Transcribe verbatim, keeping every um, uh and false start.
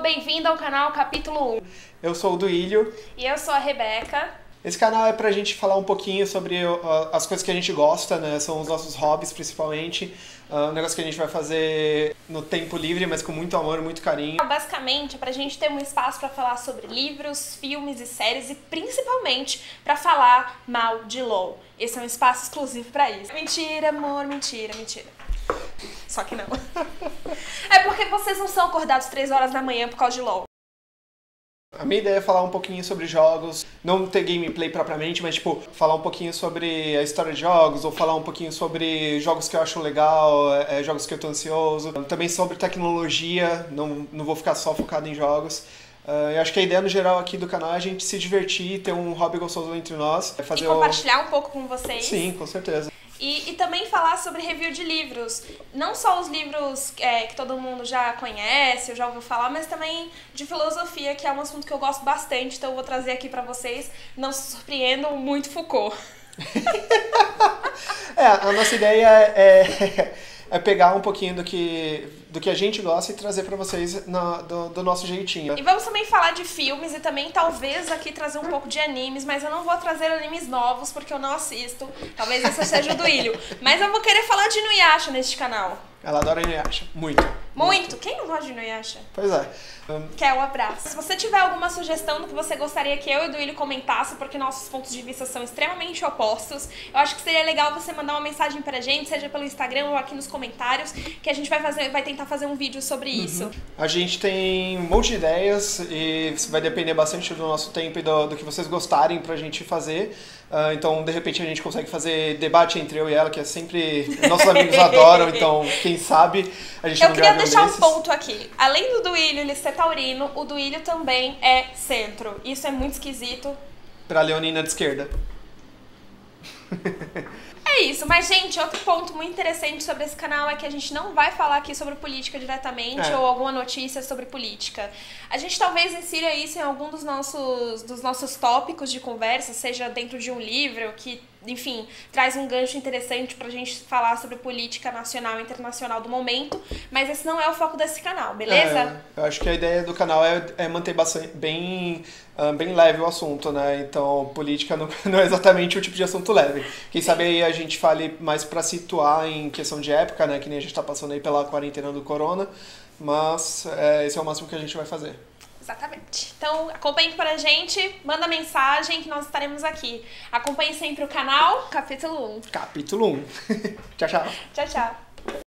bem-vindo ao canal Capítulo um. Eu sou o Duílio. E eu sou a Rebeca. Esse canal é pra gente falar um pouquinho sobre as coisas que a gente gosta, né? São os nossos hobbies, principalmente. Uh, um negócio que a gente vai fazer no tempo livre, mas com muito amor, muito carinho. Basicamente, é pra gente ter um espaço pra falar sobre livros, filmes e séries e principalmente pra falar mal de LOL. Esse é um espaço exclusivo pra isso. Mentira, amor, mentira, mentira. Só que não. É porque vocês não são acordados três horas da manhã por causa de LOL. A minha ideia é falar um pouquinho sobre jogos, não ter gameplay propriamente, mas tipo, falar um pouquinho sobre a história de jogos, ou falar um pouquinho sobre jogos que eu acho legal, é, jogos que eu tô ansioso. Também sobre tecnologia, não, não vou ficar só focado em jogos. Uh, eu acho que a ideia no geral aqui do canal é a gente se divertir, ter um hobby gostoso entre nós. É fazer e compartilhar o... um pouco com vocês. Sim, com certeza. E, e também falar sobre review de livros. Não só os livros é, que todo mundo já conhece, ou já ouviu falar, mas também de filosofia, que é um assunto que eu gosto bastante, então eu vou trazer aqui pra vocês. Não se surpreendam, muito Foucault. É, a nossa ideia é, é pegar um pouquinho do que, do que a gente gosta e trazer pra vocês na, do, do nosso jeitinho. E vamos também falar de filmes e também talvez aqui trazer um pouco de animes, mas eu não vou trazer animes novos porque eu não assisto. Talvez esse seja o Duílio. Mas eu vou querer falar de Inuyasha neste canal. Ela adora Inuyasha, muito. Muito? muito. Quem não gosta de Inuyasha? Pois é. Um... Quer o abraço. Se você tiver alguma sugestão do que você gostaria que eu e o Duílio comentasse, porque nossos pontos de vista são extremamente opostos, eu acho que seria legal você mandar uma mensagem pra gente, seja pelo Instagram ou aqui nos comentários, que a gente vai, fazer, vai tentar fazer um vídeo sobre uhum. isso. A gente tem um monte de ideias e isso vai depender bastante do nosso tempo e do, do que vocês gostarem pra gente fazer. Uh, então, de repente, a gente consegue fazer debate entre eu e ela, que é sempre... Nossos amigos adoram, então, quem sabe a gente eu não queria grava um deixar desses. um ponto aqui. Além do Duílio ele ser taurino, o Duílio também é centro. Isso é muito esquisito. Pra leonina de esquerda. É isso, mas gente, outro ponto muito interessante sobre esse canal é que a gente não vai falar aqui sobre política diretamente é. ou alguma notícia sobre política. A gente talvez insira isso em algum dos nossos, dos nossos tópicos de conversa, seja dentro de um livro que, enfim, traz um gancho interessante pra gente falar sobre política nacional e internacional do momento, mas esse não é o foco desse canal, beleza? É, eu acho que a ideia do canal é, é manter bastante, bem, uh, bem leve o assunto, né? Então, política não, não é exatamente o tipo de assunto leve. Quem sabe aí a gente fale mais pra situar em questão de época, né? Que nem a gente tá passando aí pela quarentena do corona, mas é, esse é o máximo que a gente vai fazer. Exatamente. Então, acompanhe pra gente, manda mensagem que nós estaremos aqui. Acompanhe sempre o canal Capítulo um. Capítulo um. Tchau, tchau. Tchau, tchau.